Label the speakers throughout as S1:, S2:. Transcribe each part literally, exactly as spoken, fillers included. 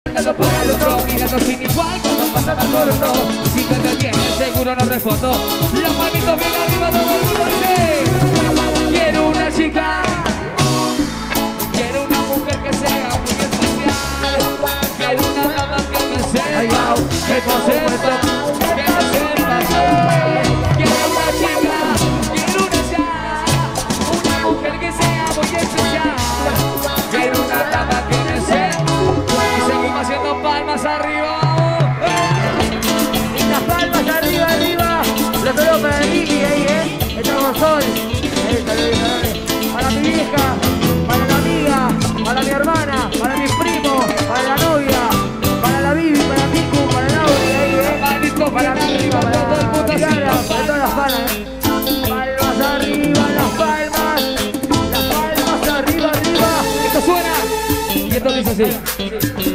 S1: Mirando para el otro, mirando sin igual cuando pasa el corto. Si te detienes seguro no respondo. Los manitos bien arriba, todo el mundo dice: quiero una chica, quiero una mujer que sea muy especial, quiero una dama que me sepa, que por supuesto que me sepa hacer. Quiero una chica, quiero una ya, una mujer que sea muy especial, quiero una dama que me sepa. Haciendo palmas arriba.
S2: Y las palmas arriba, arriba. Lo tengo para el Vicky ahí, eh. Estamos sol. Ahí, dale, dale. Para mi vieja, para la amiga, para mi hermana, para mis primos, para la novia, para la Bibi, para Miku, para Laura, ahí, eh. Para mi para todo el mundo, Diana, para todas las palmas, eh. Palmas arriba, las palmas. Las palmas arriba, arriba.
S1: Esto suena. Y esto dice así.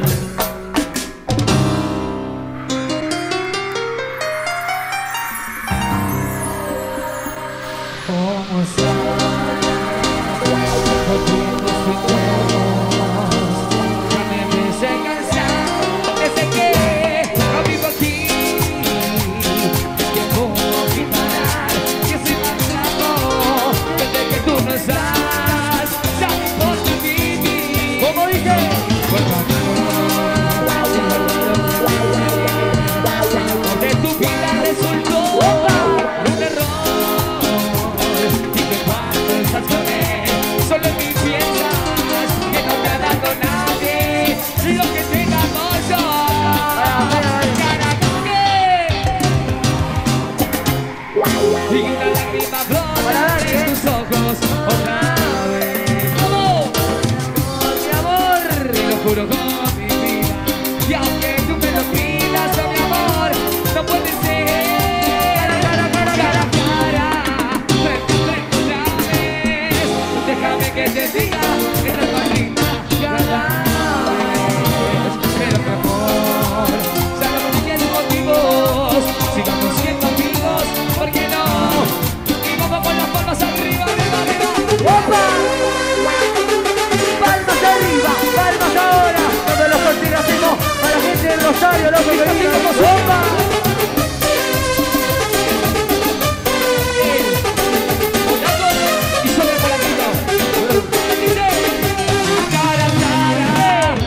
S2: Rosario, loco, que diga ¡opa!
S1: Y sobre para arriba. Dice: cara, cara,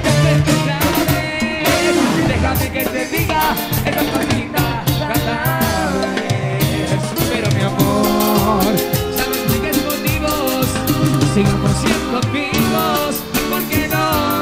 S1: déjame que te diga, esta partida cantares. Pero mi amor, sabes que es motivos, sigamos siendo amigos, ¿por qué no?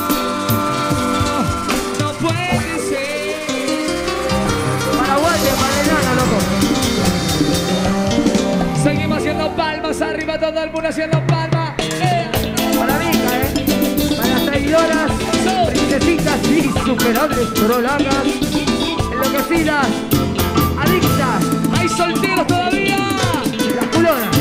S1: Seguimos haciendo palmas arriba, todo el mundo haciendo palmas. ¡Eh!
S2: Para mí, eh. Para las traidoras, princesitas y superables trolagas, enloquecidas, adictas.
S1: ¡Hay solteros todavía!
S2: Las culonas.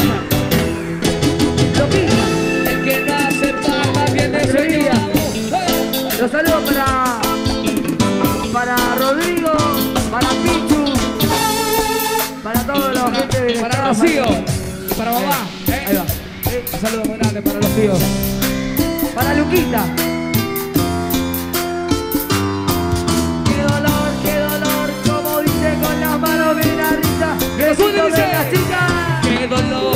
S2: Loquitas.
S1: El que no hace palmas viene
S2: seguida. Los saludos para para Rodrigo, para Pichu, para todos los gente de
S1: para Rocío, para mamá. ¿Eh?
S2: Ahí va.
S1: Un saludo muy grande para los tíos.
S2: Para Luquita. Qué dolor, qué dolor, como dice con las manos bien arriba.
S1: Que suene, dice
S2: la chica.
S1: Qué dolor,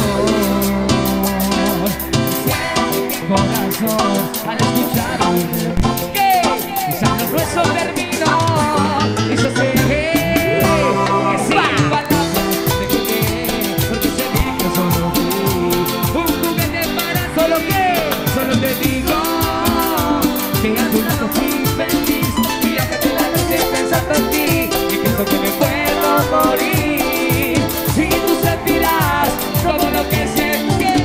S1: corazón, al escuchar que quizás no eso terminó. Y yo sé que sin palabras te conté, porque sé bien que solo fui un juguete para solo que, solo te digo que a tu lado fui feliz y a que te la noche pensando en ti y pienso que me puedo morir y tú sentirás como lo que sientes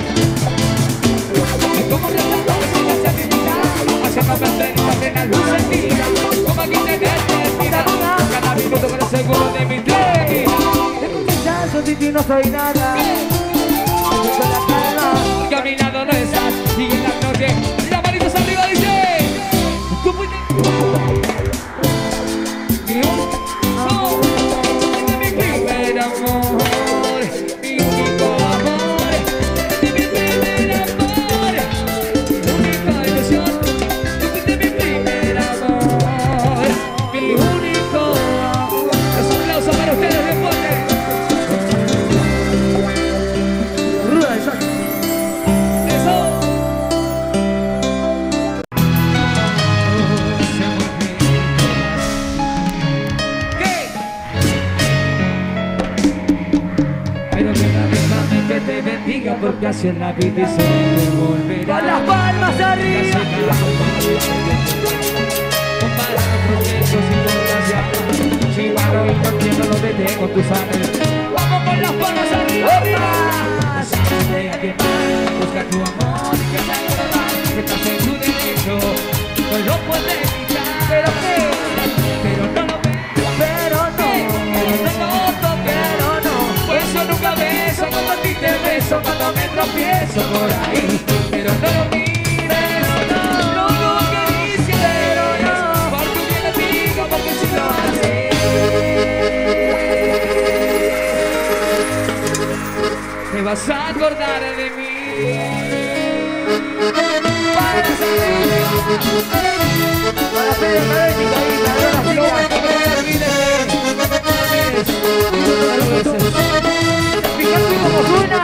S1: y como reflejo que sigas a mi vida hacia más perfecta plena luz en vida como aquí te mira cada minuto con el seguro de mi tren
S2: Yo sin ti no soy nada. Con la calma.
S1: que a mi lado no estás y en la noche las manitos arriba dice tú fuiste oh, de mi primer amor mi único amor de mi primer amor mi única ilusión tú fuiste mi primer que así es la vida y siempre volverá.
S2: Con las palmas arriba.
S1: Comparando hechos y cosas. Si paro y no entiendo lo detengo en tus años. Vamos con las palmas arriba, arriba. Sabes de mal, busca tu amor y que salga de mal. Que estás en tu derecho, no lo puedes evitar.
S2: ¿Pero qué?
S1: Pero no lo ves.
S2: Pero no.
S1: Pero no lo toques.
S2: Pero no.
S1: Pues yo nunca beso como a ti te beso cuando me tropiezo por ahí. Pero no lo mires, no, no lo acaricies. Pero no, por tu bien te digo, porque si lo haces te vas a acordar de mí. Para
S2: Para hacer el académico ahí, para ver las fíjate cómo suena.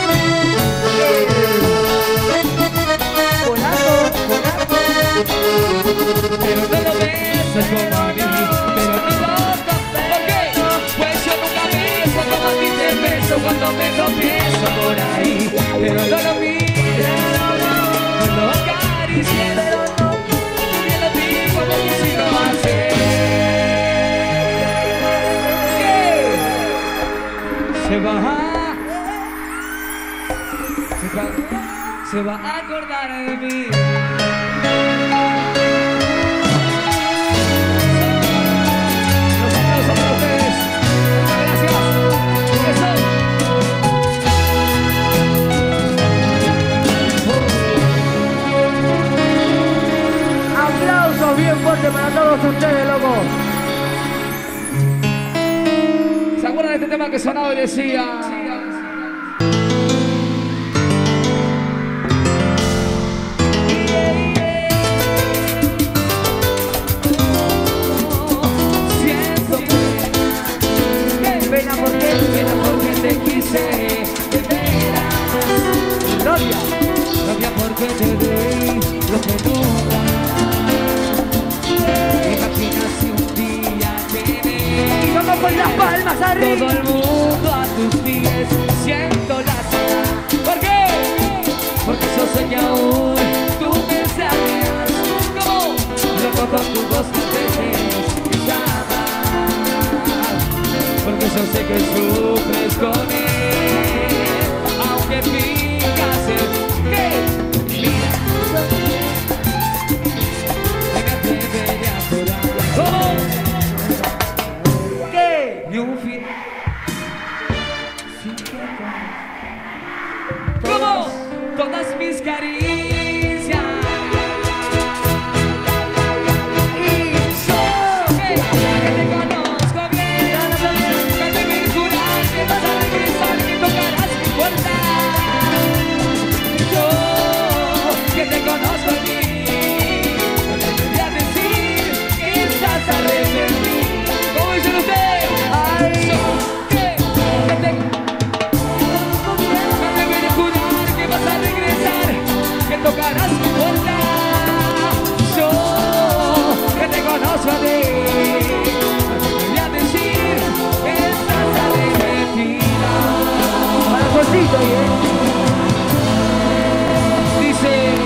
S2: Polaco, polaco.
S1: pero no lo besas como a mí, pero no lo tocas. ¿Por qué? Pues yo nunca beso como a ti te beso cuando me tropiezo por ahí. Pero no lo mires, no lo acaricies, pero no, bien lo digo porque si lo haces se va a, se va, se va a acordar de mí.
S2: Aplausos bien fuertes para todos ustedes, loco.
S1: ¿Se acuerdan de este tema que sonaba y decía? Siento
S2: Pena porque
S1: pena porque te quise de veras.
S2: Gloria.
S1: Rabia porque te di lo que nunca. Imagina si un día
S2: Y
S1: tenés
S2: vamos con las palmas arriba.
S1: todo el mundo a tus pies. Siento la cena. ¿Por qué? Porque yo sé que aún tú me extrañas. ¿Cómo? Loco con tu voz que te llamas. Porque yo sé que sufres con él. Aunque fijas en que mira, me atreveré a llorar. ¿Cómo?
S2: ¿Qué?
S1: Y un fin. Como todas mis caricias.
S2: Y yo.
S1: Que te conozco bien. Me debes jurar que vas a regresar, que tocarás mi puerta. Yo que te conozco a ti, no te debería decir que estás arrepentido. ¿Cómo dicen ustedes?
S2: Ay.
S1: Yo que, que te me debería jurar que vas a regresar, que tocarás mi puerta. Yo que te conozco a ti, no te debería decir que estás arrepentida.
S2: Para solcito ahí, eh.
S1: Dice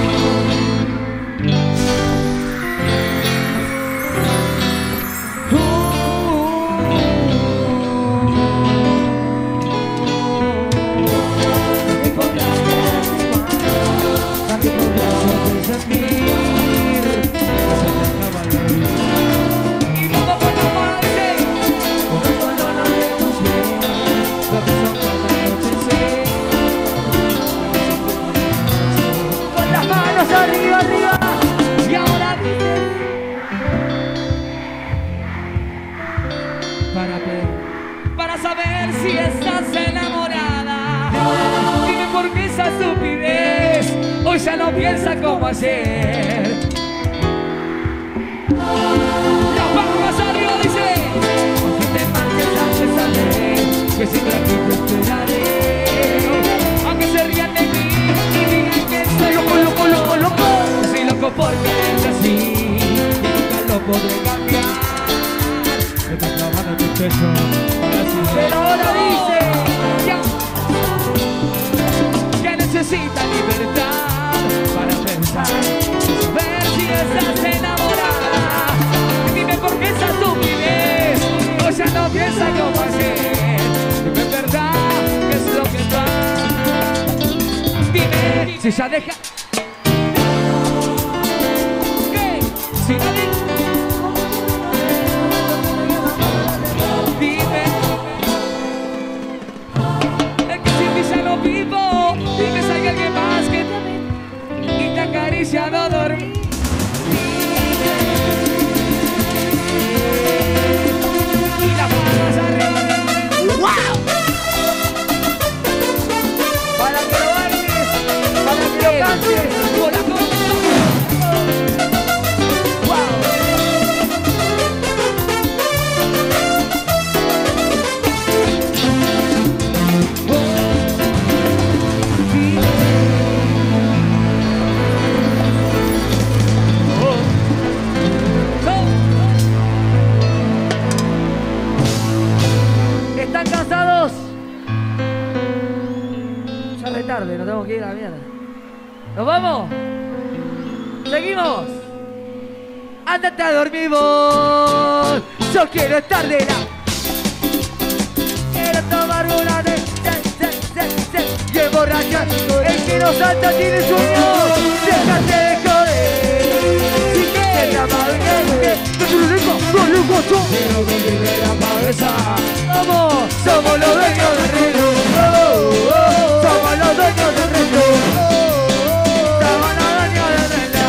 S1: me podrás que podrás sentir y vamos con la madre con el dolor de tus pies, lo que son cada noche.
S2: Con las manos arriba, arriba.
S1: Y ahora dime para ver, para saber si estás enamorada. Dime por qué esa estupidez hoy ya no piensa como ayer. Las palmas arriba dice, aunque te marches antes saber que siempre aquí te esperaré. Aunque se rían de mí y digan que soy loco, loco, loco, loco. Soy loco porque es así y nunca lo podré cambiar. Me está clavando en tu pecho para siempre.
S2: Pero ahora dice.
S1: Ya. necesita libertad para pensar, saber si estás enamorada. Dime por qué esa estupidez, o ya no piensa como ayer. Dime en verdad qué es lo que pasa. Dime si ya deja. ¿Qué? Si no deja. Vivo, dime si hay alguien más que te ve y te acaricia no dormir. Y las manos arriba. ¡Wow!
S2: Para que lo bailes, para que lo cantes.
S1: Con la copa.
S2: ¿Están cansados? Ya es tarde, nos tenemos que ir a la mierda. ¿Nos vamos? ¿Seguimos? ¡Ándate a dormir vos! Yo quiero estar de la... Quiero tomar una de... Y emborrachar. El que no salta tiene sueño. Déjate de joder. Si quieres la madre, que tú lo dejas, no lo gozo.
S1: Quiero que llegue la cabeza.
S2: Somos, somos los dueños del reino. Oh, oh, somos los dueños del reino. Somos los dueños del reino.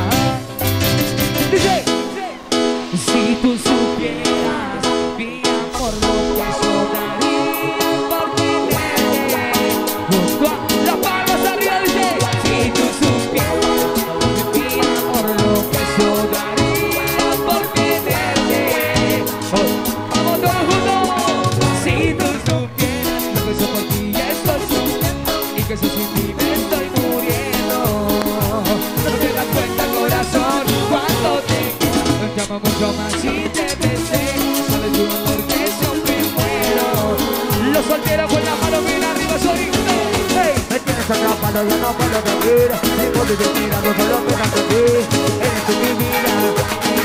S2: Dice,
S1: si tú supieras mi amor, lo que yo daría por tenerte junto a las palmas arriba, dice. Si tú supieras mi amor, lo que yo daría por tenerte. Oh, vamos todos juntos. Si tú supieras lo que yo por ti estoy sufriendo y que yo sin ti me estoy muriendo. No te das cuenta, corazón, cuando te te amo mucho más si te besé. Sabes tu amor que yo me muero. Los solteros con la mano bien arriba soy uno.
S2: hey, me tienes atrapado, yo no puedo dormir. Tengo de mentira, no solo piensas en ti. Eres tú mi vida, mi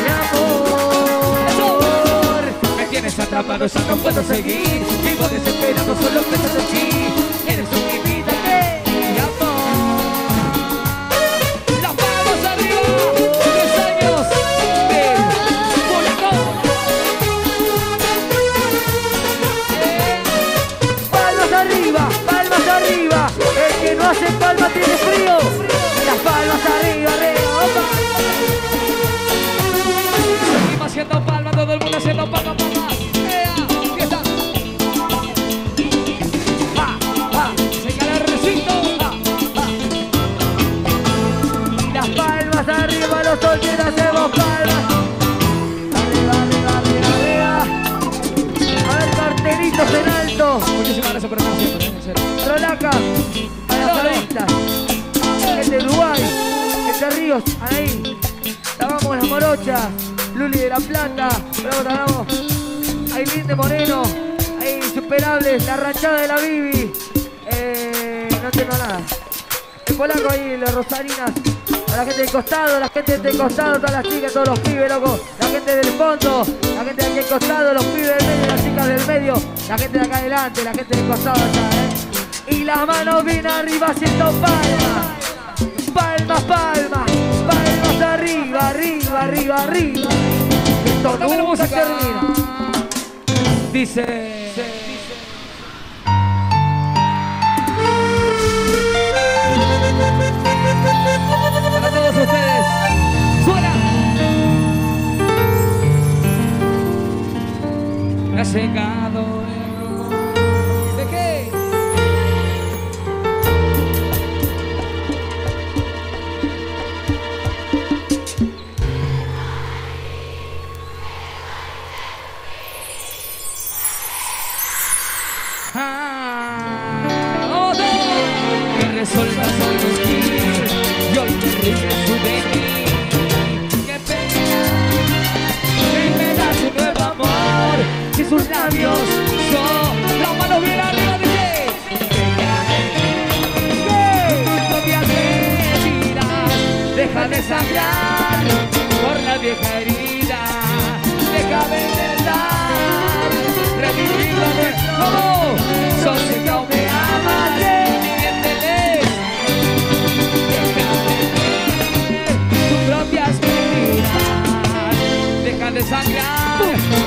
S2: amor.
S1: Me tienes atrapado, ya no puedo seguir. Vivo desesperado, solo piensas en ti. Eres tú mi vida, mi amor. Las manos arriba. Tres años de Polaco.
S2: Palmas arriba, palmas arriba. El que no hace palmas tiene frío. Las palmas arriba, arriba, opa.
S1: Seguimos haciendo palmas, todo el mundo haciendo palmas, palmas. ¡Ea! ¡Fiesta! ¡Ah! ¡Ah! ¡Señala el recinto! ¡Ah! ¡Ah!
S2: Las palmas arriba, los solteros hacemos palmas. Arriba, arriba, arriba, arriba. A ver, cartelitos en alto.
S1: Muchísimas gracias por estar siempre, en serio.
S2: Rolaca, para los periodistas. Gente de Uruguay, gente de Ríos, ahí. Lavamos las morochas. Luli de La Plata, luego tenemos Ailín de Moreno, ahí Insuperables, la ranchada de la Bibi. Eh, no entiendo nada. El polaco ahí, las rosarinas. A la gente del costado, la gente del costado, todas las chicas, todos los pibes, loco. La gente del fondo, la gente de aquí al costado, los pibes del medio, las chicas del medio. La gente de acá adelante, la gente del costado allá, eh. Y las manos bien arriba haciendo palmas. Palmas, palmas, palmas arriba, arriba, arriba, arriba. Esto
S1: Dame la
S2: nunca
S1: música.
S2: termina.
S1: Dice. Para todos ustedes. ¡Suena! Me ha secado el rumor. ¿De qué? Ah, oh, no. Que resuelvas hoy discutir y hoy te ríes tú de mí. Qué pena que me das un nuevo amor si sus labios sangrar por la vieja herida. Déjame intentar revivirlo. ¿Cómo? Sos el que aún me amas, miénteles. Déjame ver tus propias mentiras. Deja de sangrar